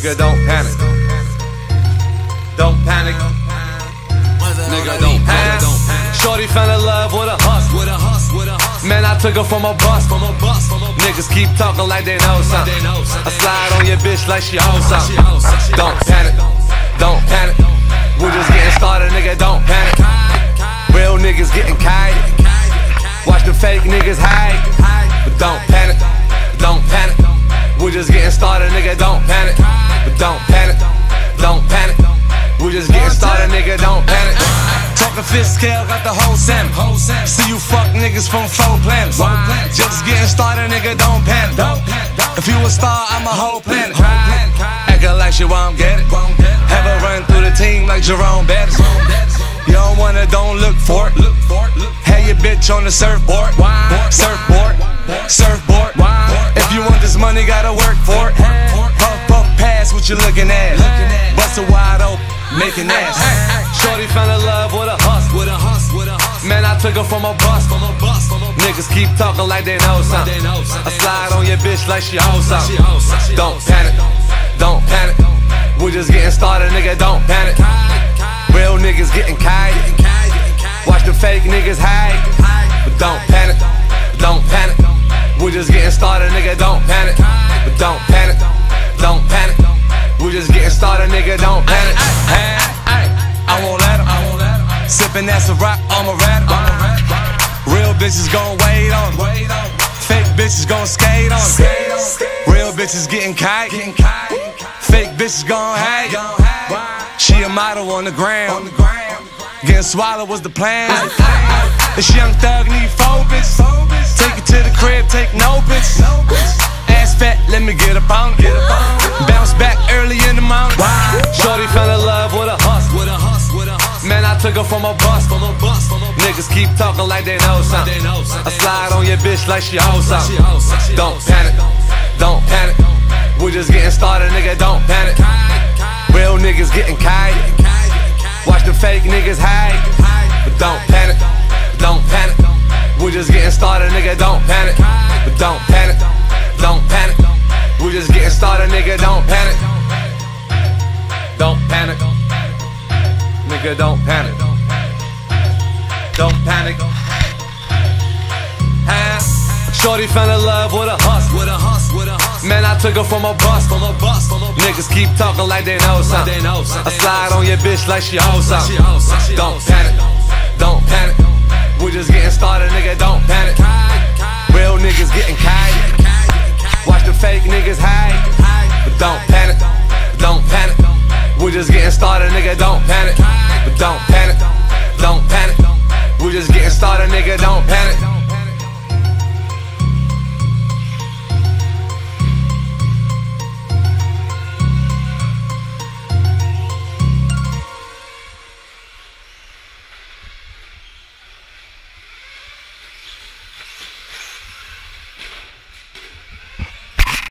Nigga, don't panic. Don't panic. Nigga, don't panic. Shorty fell in love with a hustle. Man, I took her from a bus. Niggas keep talking like they know something. I slide on your bitch like she owns something. Don't panic. Don't panic. We're just getting started, nigga, don't panic. Real niggas getting kited. Watch the fake niggas hide. But don't panic. Don't panic. We're just getting started, nigga, don't panic. But don't panic. Don't panic. We're just getting started, nigga, don't panic. Talking fifth scale, got the whole Sam. See you fuck niggas from 4 planets. Just getting started, nigga, don't panic. If you a star, I'm a whole planet. Acting like she won't get it. Have her run through the team like Jerome Bettis. You don't wanna, don't look for it. Have your bitch on the surfboard. Surfboard, surfboard. If you want this money, gotta work for it. Puff, puff, pass what you looking at. Bust it wide open, making ass. Shorty fell in love with a hustle. Man, I took her from a bus. Niggas keep talking like they know something. I slide on your bitch like she owns something. Don't panic. Don't panic. We're just getting started, nigga, don't panic. Real niggas getting kited. Watch the fake niggas hide. But don't panic. Don't panic. We're just getting started, nigga, don't panic. But don't panic. Don't panic. We're just getting started, nigga, don't panic. I won't let him. Sippin' that's a rock, I'm a rat. Real bitches gon' wait on him. Fake bitches gon' skate on him. Real bitches getting kite. Fake bitches gon' hate. She a model on the ground. Getting swallowed was the plan. This young thug need 4 bitches. Take it to the crib, take no bitches. Ass fat, let me get up on it. Bounce back early in the morning. Shorty fell in love with a hustle. Man, I took her from a bus. Niggas keep talking like they know something. I slide on your bitch like she owns something. Don't panic. Don't panic. We're just getting started, nigga, don't panic. Real niggas getting kited. Watch the fake niggas hide. But don't panic. Don't panic. We're just getting started, nigga, don't panic. But don't panic. Don't panic. We're just getting started, nigga, don't panic. Don't panic. Nigga, don't panic. Don't panic. Shorty fell in love with a hustle. Man, I took her from a bus. Niggas keep talking like they know something. I slide on your bitch like she owns something. Don't panic. Don't panic. We're just getting started, nigga, don't panic. Real niggas getting kited. Watch the fake niggas hide. But don't panic. Don't panic. We're just getting started, nigga, don't panic. But don't panic. Don't panic. We're just getting started, nigga, don't panic.